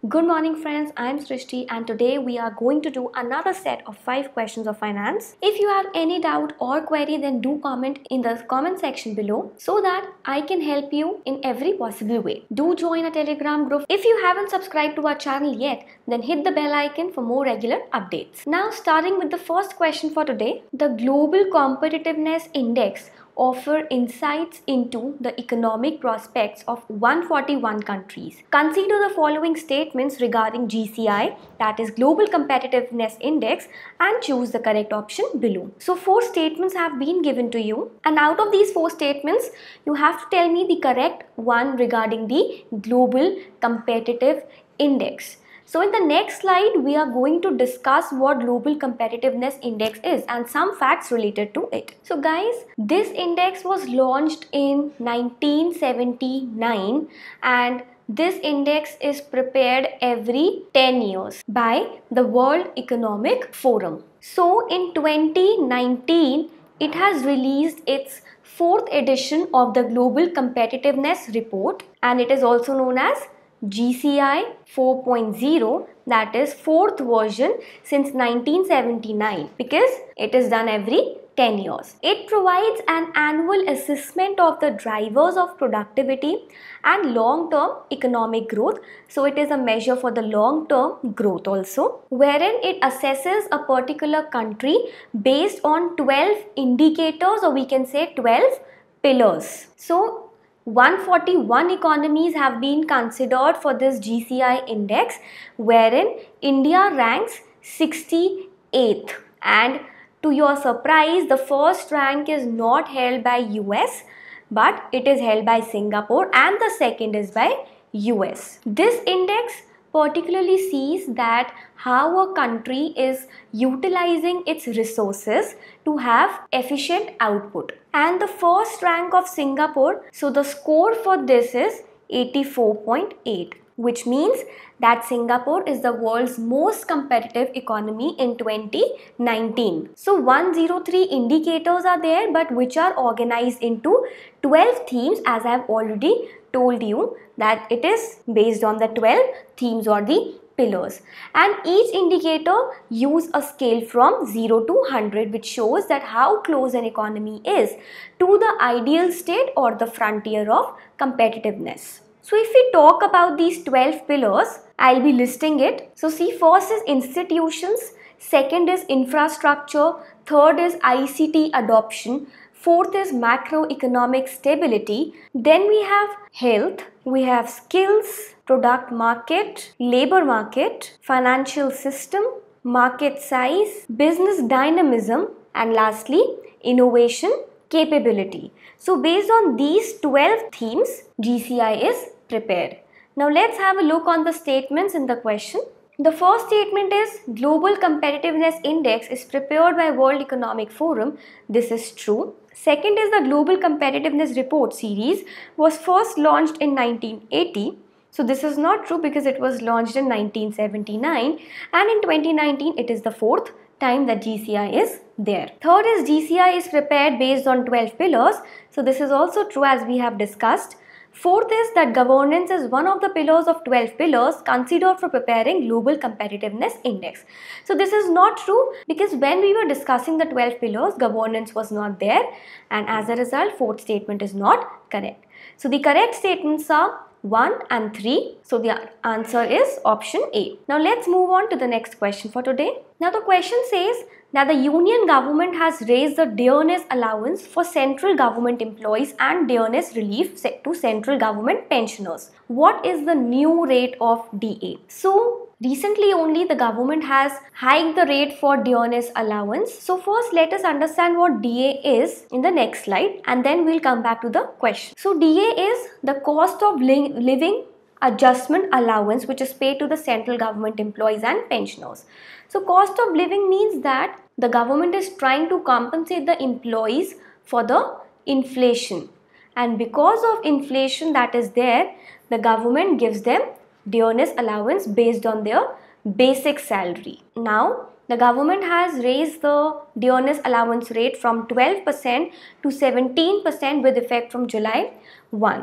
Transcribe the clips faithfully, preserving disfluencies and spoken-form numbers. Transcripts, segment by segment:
Good morning friends, I am Srishti and today we are going to do another set of five questions of finance. If you have any doubt or query, then do comment in the comment section below so that I can help you in every possible way. Do join a Telegram group. If you haven't subscribed to our channel yet, then hit the bell icon for more regular updates. Now starting with the first question for today, the Global Competitiveness Index offer insights into the economic prospects of one hundred forty-one countries. Consider the following statements regarding G C I, that is Global Competitiveness Index, and choose the correct option below. So four statements have been given to you, and out of these four statements you have to tell me the correct one regarding the Global Competitive Index. So in the next slide, we are going to discuss what Global Competitiveness Index is and some facts related to it. So guys, this index was launched in nineteen seventy-nine and this index is prepared every ten years by the World Economic Forum. So in twenty nineteen, it has released its fourth edition of the Global Competitiveness Report, and it is also known as G C I four point oh, that is fourth version since nineteen seventy-nine, because it is done every ten years. It provides an annual assessment of the drivers of productivity and long-term economic growth. So it is a measure for the long-term growth also, wherein it assesses a particular country based on twelve indicators, or we can say twelve pillars. So one hundred forty-one economies have been considered for this G C I index, wherein India ranks sixty-eighth, and to your surprise, the first rank is not held by U S but it is held by Singapore, and the second is by U S. This index particularly sees that how a country is utilizing its resources to have efficient output. And the first rank of Singapore, so the score for this is eighty-four point eight, which means that Singapore is the world's most competitive economy in twenty nineteen. So one hundred three indicators are there, but which are organized into twelve themes, as I have already told you that it is based on the twelve themes or the pillars, and each indicator use a scale from zero to one hundred, which shows that how close an economy is to the ideal state or the frontier of competitiveness. So if we talk about these twelve pillars, I'll be listing it. So see, first is institutions, second is infrastructure, third is I C T adoption, fourth is macroeconomic stability, then we have health, we have skills, product market, labor market, financial system, market size, business dynamism, and lastly innovation capability. So based on these twelve themes, G C I is prepared. Now let's have a look on the statements in the question. The first statement is Global Competitiveness Index is prepared by World Economic Forum. This is true. Second is the Global Competitiveness Report series was first launched in nineteen eighty. So this is not true because it was launched in nineteen seventy-nine, and in twenty nineteen it is the fourth time that G C I is there. Third is G C I is prepared based on twelve pillars. So this is also true, as we have discussed. Fourth is that governance is one of the pillars of twelve pillars considered for preparing Global Competitiveness Index. So this is not true because when we were discussing the twelve pillars, governance was not there, and as a result, fourth statement is not correct. So the correct statements are one and three. So the answer is option A. Now let's move on to the next question for today. Now the question says that the Union government has raised the Dearness allowance for central government employees and Dearness relief to central government pensioners. What is the new rate of D A? So recently only the government has hiked the rate for Dearness allowance. So first let us understand what D A is in the next slide, and then we'll come back to the question. So D A is the cost of li living adjustment allowance which is paid to the central government employees and pensioners. So cost of living means that the government is trying to compensate the employees for the inflation, and because of inflation that is there, the government gives them Dearness allowance based on their basic salary. Now the government has raised the Dearness allowance rate from twelve percent to seventeen percent with effect from July first.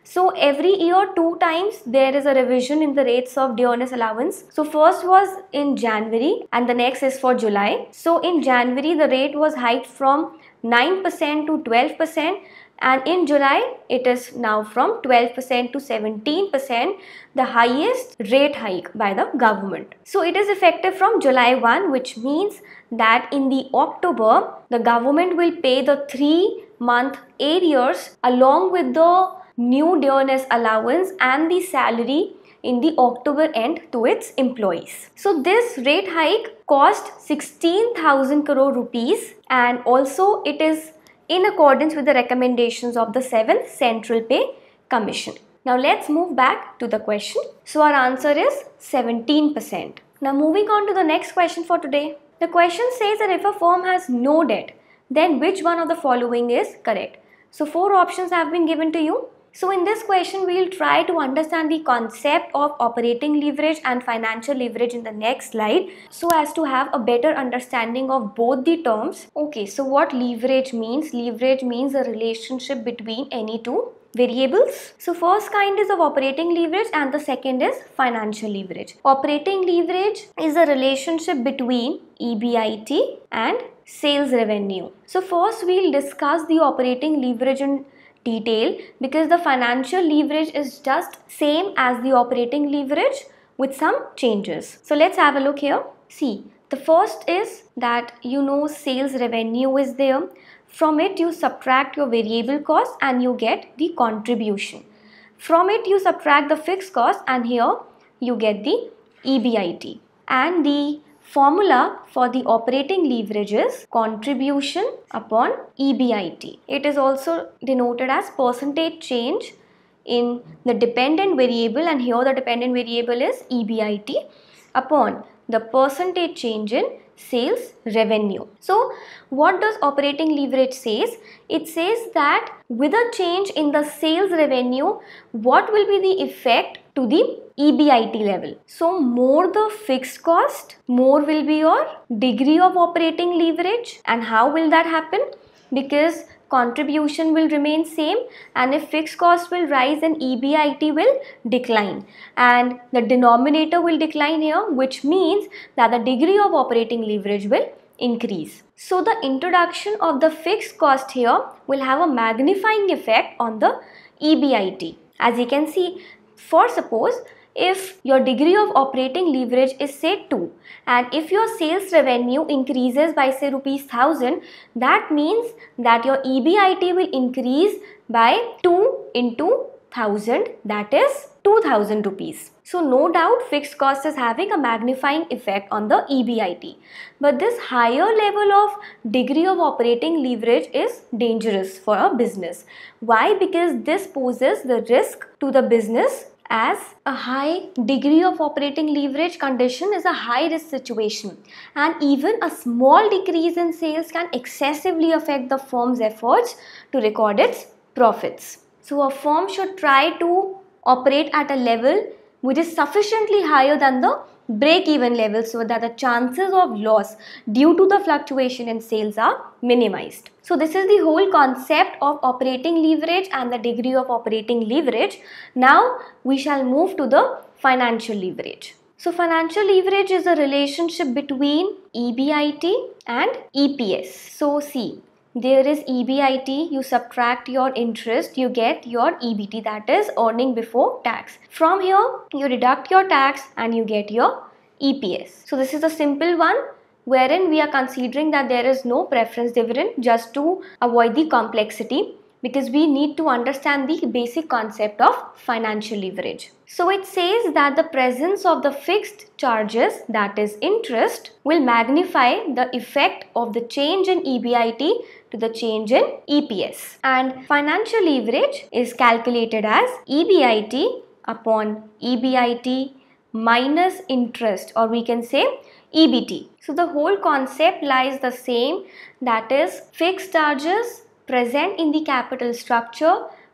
So every year two times there is a revision in the rates of Dearness allowance. So first was in January and the next is for July. So in January the rate was hiked from nine percent to twelve percent, and in July it is now from twelve percent to seventeen percent, the highest rate hike by the government. So it is effective from July first, which means that in the October the government will pay the three month arrears along with the new Dearness allowance and the salary in the October end to its employees. So this rate hike cost sixteen thousand crore rupees, and also it is in accordance with the recommendations of the seventh Central Pay Commission. Now let's move back to the question. So our answer is seventeen percent. Now moving on to the next question for today. The question says that if a firm has no debt, then which one of the following is correct? So four options have been given to you. So in this question, we will try to understand the concept of operating leverage and financial leverage in the next slide, so as to have a better understanding of both the terms. Okay, so what leverage means? Leverage means a relationship between any two variables. So first kind is of operating leverage and the second is financial leverage. Operating leverage is a relationship between E B I T and sales revenue. So first we will discuss the operating leverage in detail, because the financial leverage is just same as the operating leverage with some changes. So let's have a look here. See, the first is that you know sales revenue is there. From it you subtract your variable cost and you get the contribution. From it you subtract the fixed cost and here you get the E B I T. And the formula for the operating leverage is contribution upon E B I T. It is also denoted as percentage change in the dependent variable, and here the dependent variable is E B I T, upon the percentage change in sales revenue. So what does operating leverage says? It says that with a change in the sales revenue, what will be the effect to the E B I T level? So more the fixed cost, more will be your degree of operating leverage. And how will that happen? Because contribution will remain same, and if fixed cost will rise, then E B I T will decline and the denominator will decline here, which means that the degree of operating leverage will increase. So the introduction of the fixed cost here will have a magnifying effect on the E B I T. As you can see, for suppose if your degree of operating leverage is say two, and if your sales revenue increases by say rupees one thousand, that means that your E B I T will increase by two into one thousand, that is two thousand rupees. So no doubt fixed cost is having a magnifying effect on the E B I T. But this higher level of degree of operating leverage is dangerous for a business. Why? Because this poses the risk to the business, as a high degree of operating leverage condition is a high risk situation, and even a small decrease in sales can excessively affect the firm's efforts to record its profits. So a firm should try to operate at a level which is sufficiently higher than the break-even level, so that the chances of loss due to the fluctuation in sales are minimized. So this is the whole concept of operating leverage and the degree of operating leverage. Now we shall move to the financial leverage. So financial leverage is a relationship between E B I T and E P S. So see, there is E B I T, you subtract your interest, you get your E B T, that is earning before tax. From here you deduct your tax and you get your E P S. So this is a simple one, wherein we are considering that there is no preference dividend, just to avoid the complexity, because we need to understand the basic concept of financial leverage. So it says that the presence of the fixed charges, that is interest, will magnify the effect of the change in E B I T to the change in E P S. And financial leverage is calculated as E B I T upon E B I T minus interest, or we can say E B T. So the whole concept lies the same, that is fixed charges present in the capital structure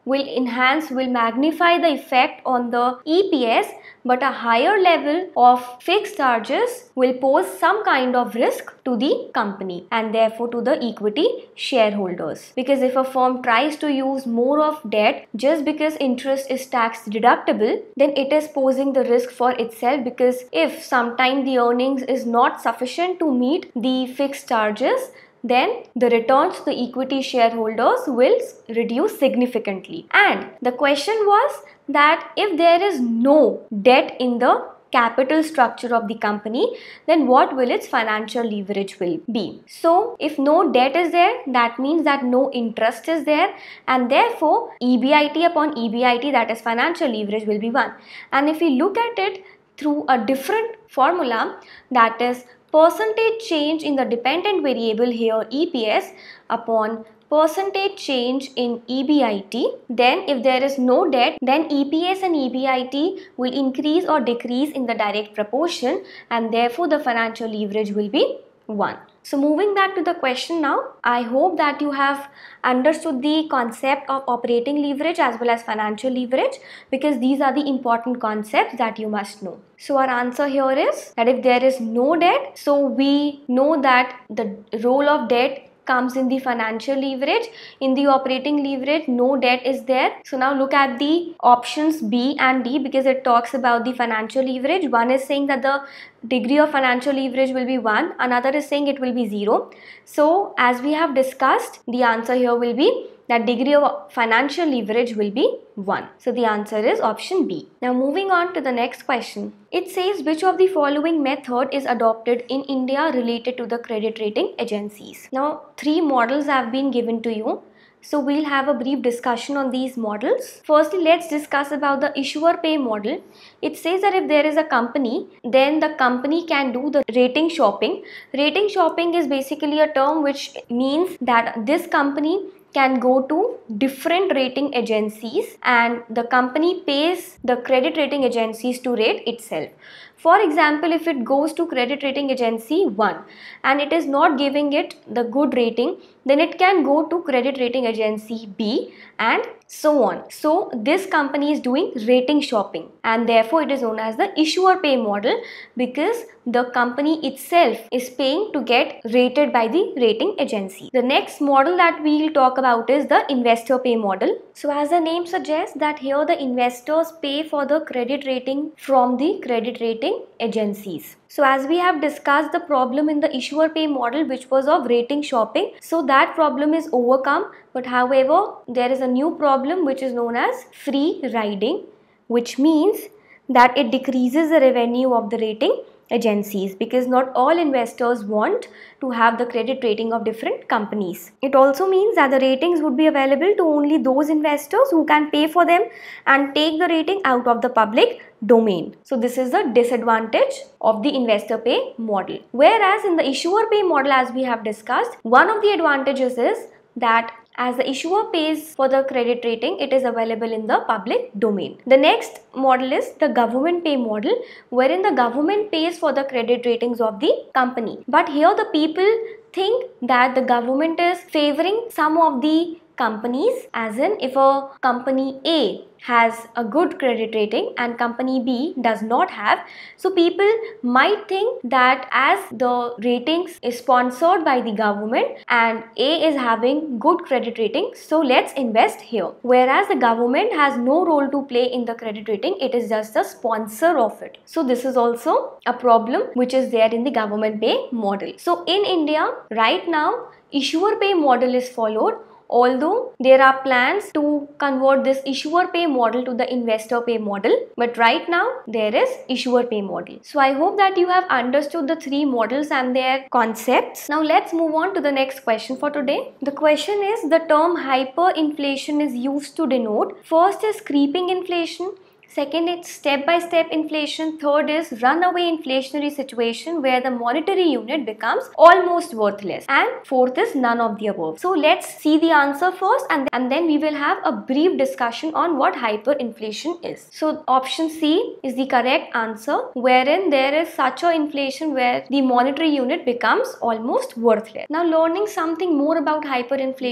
will enhance, will magnify the effect on the E P S, but a higher level of fixed charges will pose some kind of risk to the company and therefore to the equity shareholders. Because if a firm tries to use more of debt just because interest is tax deductible, then it is posing the risk for itself, because if sometime the earnings is not sufficient to meet the fixed charges, then the returns to the equity shareholders will reduce significantly. And the question was that if there is no debt in the capital structure of the company, then what will its financial leverage will be? So if no debt is there, that means that no interest is there, and therefore E B I T upon E B I T, that is financial leverage, will be one. And if we look at it through a different formula, that is percentage change in the dependent variable, here E P S, upon percentage change in E B I T, then if there is no debt, then E P S and E B I T will increase or decrease in the direct proportion, and therefore the financial leverage will be one. So moving back to the question now, I hope that you have understood the concept of operating leverage as well as financial leverage, because these are the important concepts that you must know. So our answer here is that if there is no debt, so we know that the role of debt comes in the financial leverage. In the operating leverage, no debt is there. So now look at the options B and D, because it talks about the financial leverage. One is saying that the degree of financial leverage will be one, another is saying it will be zero. So as we have discussed, the answer here will be that degree of financial leverage will be one. So the answer is option B. Now moving on to the next question. It says, which of the following method is adopted in India related to the credit rating agencies? Now three models have been given to you. So we'll have a brief discussion on these models. Firstly, let's discuss about the issuer pay model. It says that if there is a company, then the company can do the rating shopping. Rating shopping is basically a term which means that this company can go to different rating agencies and the company pays the credit rating agencies to rate itself. For example, if it goes to credit rating agency one and it is not giving it the good rating, then it can go to credit rating agency B and so on. So this company is doing rating shopping, and therefore it is known as the issuer pay model, because the company itself is paying to get rated by the rating agency. The next model that we will talk about is the investor pay model. So as the name suggests, that here the investors pay for the credit rating from the credit rating agencies. So as we have discussed the problem in the issuer pay model, which was of rating shopping, so that problem is overcome. But however, there is a new problem which is known as free riding, which means that it decreases the revenue of the rating agencies, because not all investors want to have the credit rating of different companies. It also means that the ratings would be available to only those investors who can pay for them and take the rating out of the public domain. So this is the disadvantage of the investor pay model. Whereas in the issuer pay model, as we have discussed, one of the advantages is that as the issuer pays for the credit rating, it is available in the public domain. The next model is the government pay model, wherein the government pays for the credit ratings of the company. But here the people think that the government is favoring some of the companies, as in if a company A has a good credit rating and company B does not have, so people might think that as the ratings is sponsored by the government and A is having good credit rating, so let's invest here. Whereas the government has no role to play in the credit rating, it is just the sponsor of it. So this is also a problem which is there in the government pay model. So in India right now, issuer pay model is followed, although there are plans to convert this issuer pay model to the investor pay model, but right now there is issuer pay model. So I hope that you have understood the three models and their concepts. Now let's move on to the next question for today. The question is, the term hyperinflation is used to denote, first is creeping inflation, second it's step-by-step inflation, third is runaway inflationary situation where the monetary unit becomes almost worthless, and fourth is none of the above. So let's see the answer first, and, and then we will have a brief discussion on what hyperinflation is. So option C is the correct answer, wherein there is such a inflation where the monetary unit becomes almost worthless. Now learning something more about hyperinflation.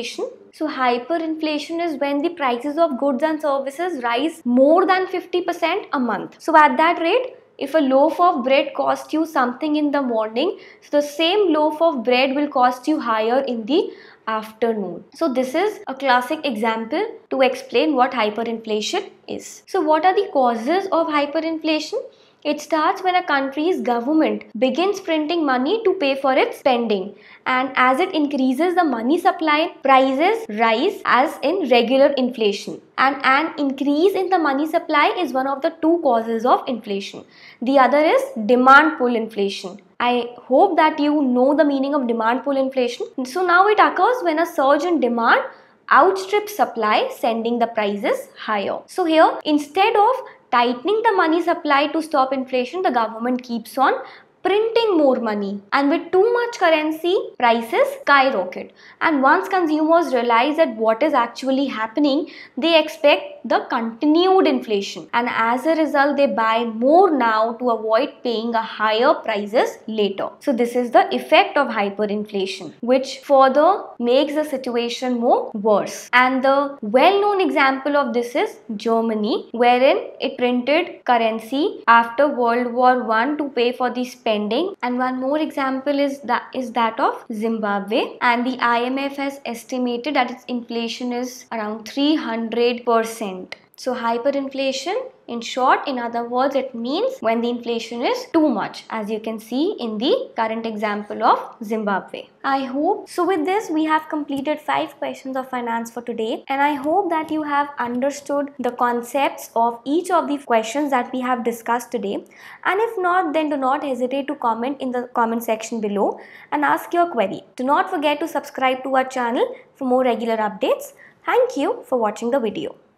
So hyperinflation is when the prices of goods and services rise more than fifty percent a month. So at that rate, if a loaf of bread costs you something in the morning, so the same loaf of bread will cost you higher in the afternoon. So this is a classic example to explain what hyperinflation is. So what are the causes of hyperinflation? It starts when a country's government begins printing money to pay for its spending, and as it increases the money supply, prices rise as in regular inflation. And an increase in the money supply is one of the two causes of inflation. The other is demand pull inflation. I hope that you know the meaning of demand pull inflation. So now it occurs when a surge in demand outstrips supply, sending the prices higher. So here, instead of tightening the money supply to stop inflation, the government keeps on printing more money, and with too much currency, prices skyrocket. And once consumers realize that what is actually happening, they expect the continued inflation, and as a result they buy more now to avoid paying a higher prices later. So this is the effect of hyperinflation, which further makes the situation more worse. And the well-known example of this is Germany, wherein it printed currency after World War One to pay for the spending. And one more example is that is that of Zimbabwe, and the I M F has estimated that its inflation is around three hundred percent. So hyperinflation, in short, in other words, it means when the inflation is too much, as you can see in the current example of Zimbabwe. I hope, so with this we have completed five questions of finance for today, and I hope that you have understood the concepts of each of the questions that we have discussed today. And if not, then do not hesitate to comment in the comment section below and ask your query. Do not forget to subscribe to our channel for more regular updates. Thank you for watching the video.